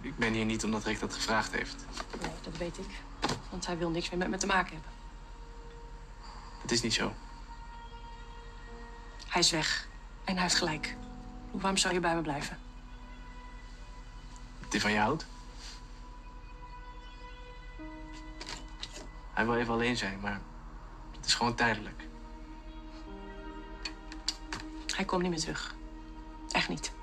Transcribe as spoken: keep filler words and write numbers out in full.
Ik ben hier niet omdat Rick dat gevraagd heeft. Nee, dat weet ik. Want hij wil niks meer met me te maken hebben. Het is niet zo. Hij is weg. En hij heeft gelijk. Waarom zou je bij me blijven? Dat hij van je houdt. Hij wil even alleen zijn, maar het is gewoon tijdelijk. Hij komt niet meer terug. Echt niet.